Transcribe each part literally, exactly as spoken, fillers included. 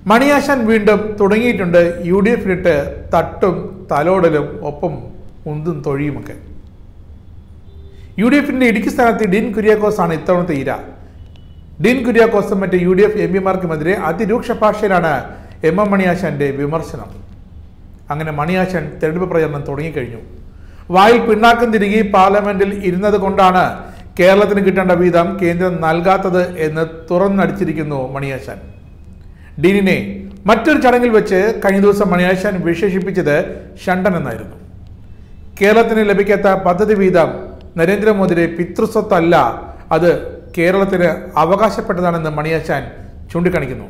മണിയാശാൻ വീണ്ടും തുടങ്ങിയിട്ടുണ്ട് U D എഫിലിട്ട് തട്ടും തലോടലും ഒപ്പം ഉന്തും തൊഴിയുമൊക്കെ. യു ഡി എഫിന്റെ ഇടുക്കി സ്ഥാനാർത്ഥി ഡീൻ കുര്യാക്കോസ് ആണ് ഇത്തവണത്തെ ഇര. ഡീൻ കുര്യാക്കോസും മറ്റ് യു ഡി എഫ് എം പിമാർക്കുമെതിരെ അതിരൂക്ഷ ഭാഷയിലാണ് എം എം മണിയാശാന്റെ വിമർശനം. അങ്ങനെ മണിയാശാൻ തെരഞ്ഞെടുപ്പ് പ്രചരണം തുടങ്ങിക്കഴിഞ്ഞു. വായിൽ പിണ്ണാക്കം തിരികെ പാർലമെന്റിൽ ഇരുന്നത് കൊണ്ടാണ് കേരളത്തിന് കിട്ടേണ്ട വീതം കേന്ദ്രം നൽകാത്തത് എന്ന് തുറന്നടിച്ചിരിക്കുന്നു മണിയാശാൻ. ഡീനിനെ മറ്റൊരു ചടങ്ങിൽ വെച്ച് കഴിഞ്ഞ ദിവസം മണിയാശാൻ വിശേഷിപ്പിച്ചത് ഷണ്ടൻ എന്നായിരുന്നു. കേരളത്തിന് ലഭിക്കാത്ത പദ്ധതി വീതം നരേന്ദ്രമോദിയുടെ പിതൃസ്വത്തല്ല, അത് കേരളത്തിന് അവകാശപ്പെട്ടതാണെന്ന് മണിയാശാൻ ചൂണ്ടിക്കാണിക്കുന്നു.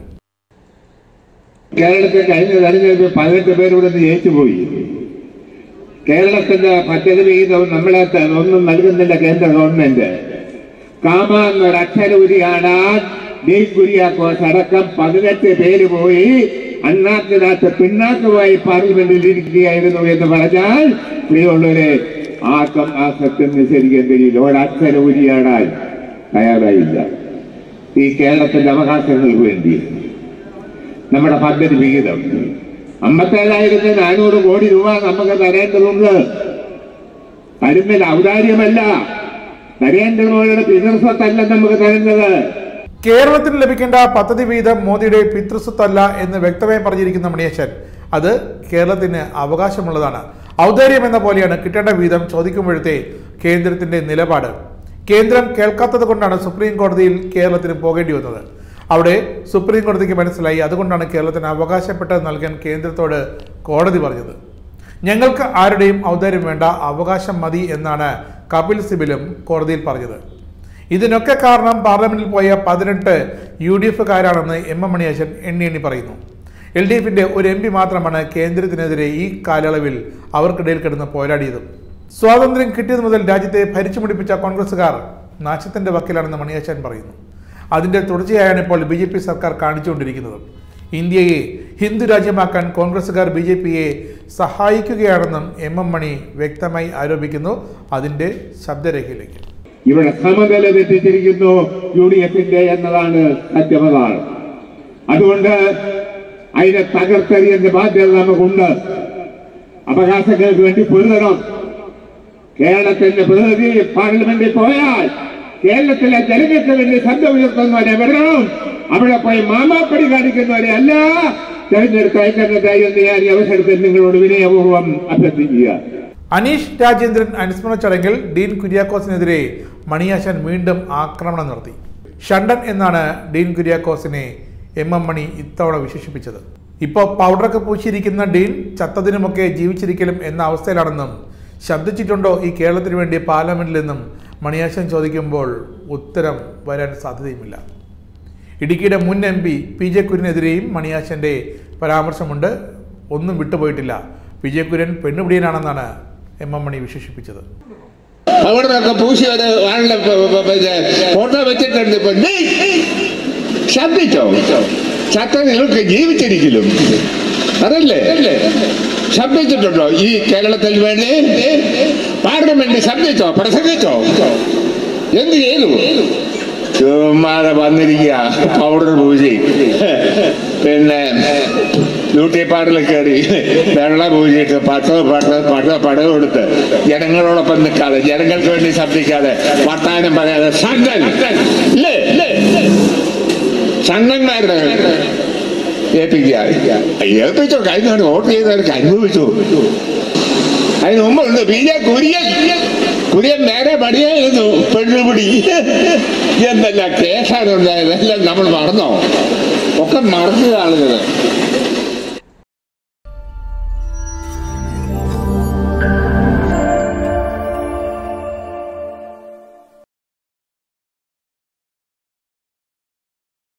കേരളത്തിൽ കഴിഞ്ഞ തെരഞ്ഞെടുപ്പിൽ പതിനെട്ട് പേരൂടെ ജയിച്ചുപോയി. കേരളത്തിന്റെ പദ്ധതി വിഹിതം നമ്മളെ ഒന്നും നൽകുന്നില്ല കേന്ദ്ര ഗവൺമെന്റ്. കാമ എന്നൊരക്ഷര ഉരിയാണ് ഡീൻ കുര്യാക്കോസ് അടക്കം പതിനെട്ട് പേര് പോയി അണ്ണാക്കിനകത്ത് പിന്നാക്കുമായി പാർലമെന്റിൽ ഇരിക്കുകയായിരുന്നു എന്ന് പറഞ്ഞാൽ പ്രിയമുള്ളവരെ ആർക്കും ആ സത്യം നിഷേധിക്കാൻ കഴിയില്ല. ഒരക്ഷര ഉരിയാടാൻ തയ്യാറായില്ല. ഈ കേരളത്തിന്റെ അവകാശങ്ങൾക്ക് വേണ്ടി നമ്മുടെ പദ്ധതി വിഹിതം അമ്പത്തേഴായിരത്തി നാനൂറ് കോടി രൂപ നമുക്ക് തരേണ്ടതുണ്ട്. തരുന്നില്ല, ഔദാര്യമല്ല, നരേന്ദ്രമോദിയുടെ പിതൃസ്വത്തല്ല നമുക്ക് തരുന്നത്. കേരളത്തിന് ലഭിക്കേണ്ട പദ്ധതി വീതം മോദിയുടെ പിതൃസ്വത്തല്ല എന്ന് വ്യക്തമായി പറഞ്ഞിരിക്കുന്ന മണിയാശാൻ അത് കേരളത്തിന് അവകാശമുള്ളതാണ്. ഔദാര്യം എന്ന പോലെയാണ് കിട്ടേണ്ട വീതം ചോദിക്കുമ്പോഴത്തെ കേന്ദ്രത്തിന്റെ നിലപാട്. കേന്ദ്രം കേൾക്കാത്തത് കൊണ്ടാണ് സുപ്രീം കോടതിയിൽ കേരളത്തിന് പോകേണ്ടി വന്നത്. അവിടെ സുപ്രീം കോടതിക്ക് മനസ്സിലായി, അതുകൊണ്ടാണ് കേരളത്തിന് അവകാശപ്പെട്ടത് നൽകാൻ കേന്ദ്രത്തോട് കോടതി പറഞ്ഞത്. ഞങ്ങൾക്ക് ആരുടെയും ഔദാര്യം വേണ്ട, അവകാശം മതി എന്നാണ് കപിൽ സിബലും കോടതിയിൽ പറഞ്ഞത്. ഇതിനൊക്കെ കാരണം പാർലമെന്റിൽ പോയ പതിനെട്ട് യു ഡി എഫുകാരാണെന്ന് എം എം മണിയാശാൻ എണ്ണി എണ്ണി പറയുന്നു. എൽ ഡി എഫിന്റെ ഒരു എം പി മാത്രമാണ് കേന്ദ്രത്തിനെതിരെ ഈ കാലയളവിൽ അവർക്കിടയിൽ കിടന്ന് പോരാടിയതും. സ്വാതന്ത്ര്യം കിട്ടിയത് മുതൽ രാജ്യത്തെ ഭരിച്ചു മുടിപ്പിച്ച കോൺഗ്രസുകാർ നാശത്തിന്റെ വക്കിലാണെന്ന് മണിയാശാൻ പറയുന്നു. അതിന്റെ തുടർച്ചയായാണ് ഇപ്പോൾ ബി ജെ പി സർക്കാർ കാണിച്ചുകൊണ്ടിരിക്കുന്നത്. ഇന്ത്യയെ ഹിന്ദു രാജ്യമാക്കാൻ കോൺഗ്രസുകാർ ബി ജെ പിയെ സഹായിക്കുകയാണെന്നും എം എം മണി വ്യക്തമായി ആരോപിക്കുന്നു. അതിന്റെ ശബ്ദരേഖയിലേക്ക്. ഇവിടെ സമനില തെറ്റിച്ചിരിക്കുന്നു യു ഡി എഫിന്റെ എന്നതാണ് സത്യമതാണ്. അതുകൊണ്ട് അതിനെ തകർത്തെറിയേണ്ട ബാധ്യത നമുക്കുണ്ട്. അവകാശങ്ങൾക്ക് വേണ്ടി പൊരുതണം. കേരളത്തിന്റെ പ്രതിനിധി പാർലമെന്റിൽ പോയാൽ കേരളത്തിലെ ജനങ്ങൾക്ക് വേണ്ടി ശബ്ദം ഉയർത്തുന്നവരെ വരണം. അവിടെ പോയി മാമാപ്പടി കാണിക്കുന്നവരെ അല്ല തെരഞ്ഞെടുത്ത് അയക്കുന്നത് എന്ന് ഞാൻ ഈ അവസരത്തിൽ നിങ്ങളോട് വിനയപൂർവ്വം അഭ്യർത്ഥിക്കുക. അനീഷ് രാജേന്ദ്രൻ അനുസ്മരണ ചടങ്ങിൽ ഡീൻ കുര്യാക്കോസിനെതിരെ മണിയാശാൻ വീണ്ടും ആക്രമണം നടത്തി. ഷണ്ടൻ എന്നാണ് ഡീൻ കുര്യാക്കോസിനെ എം എം മണി ഇത്തവണ വിശേഷിപ്പിച്ചത്. ഇപ്പോൾ പൗഡറൊക്കെ പൂശിയിരിക്കുന്ന ഡീൻ ചത്തതിനുമൊക്കെ ജീവിച്ചിരിക്കലും എന്ന അവസ്ഥയിലാണെന്നും ശബ്ദിച്ചിട്ടുണ്ടോ ഈ കേരളത്തിന് വേണ്ടി പാർലമെന്റിൽ നിന്നും മണിയാശാൻ ചോദിക്കുമ്പോൾ ഉത്തരം വരാൻ സാധ്യതയുമില്ല. ഇടുക്കിയുടെ മുൻ എം പി പി ജെ കുര്യനെതിരെയും മണിയാശാന്റെ പരാമർശമുണ്ട്. ഒന്നും വിട്ടുപോയിട്ടില്ല. പി ജെ കുര്യൻ പെണ്ണുപിടിയനാണെന്നാണ് എം എം മണി വിശേഷിപ്പിച്ചത്. പൗഡറൊക്കെ പൂശി ഒരു ഫോട്ടോ വെച്ചിട്ടുണ്ട്. ശബ്ദിച്ചോ? ചത്ത നിങ്ങൾക്ക് ജീവിച്ചിരിക്കലും അതല്ലേ? ശബ്ദിച്ചിട്ടുണ്ടോ ഈ കേരളത്തിൽ വേണ്ടി? പാർലമെന്റ് ശബ്ദിച്ചോ? പ്രസംഗിച്ചോ? എന്ത് ചെയ്തു? ചുമ്മാതെ വന്നിരിക്കുക പൗഡർ പൂജി, പിന്നെ ബ്യൂട്ടി പാർലറിൽ കയറി വെള്ള പൂജിയിട്ട് പട്ടോ പട്ടോ പട്ടോ പടം കൊടുത്ത് ജനങ്ങളോടൊപ്പം നിൽക്കാതെ, ജനങ്ങൾക്ക് വേണ്ടി ശബ്ദിക്കാതെ, വർത്താനം പറയാതെ സംഘൻ സംഘന്മാരുടെ ഏൽപ്പിക്കുക. ഏൽപ്പിച്ചോ? കഴിഞ്ഞ വോട്ട് ചെയ്തവർക്ക് അനുഭവിച്ചു. അതിന് മുമ്പുണ്ട് ബി ജെ കുര്യൻ കുര്യൻ നേരെ പടിയായിരുന്നു. പെണ്ണുപിടി എന്തെല്ലാം കേസാണ് ഉണ്ടായത്, എല്ലാം നമ്മൾ മറന്നോ? ഒക്കെ മറന്നു ആളുകൾ.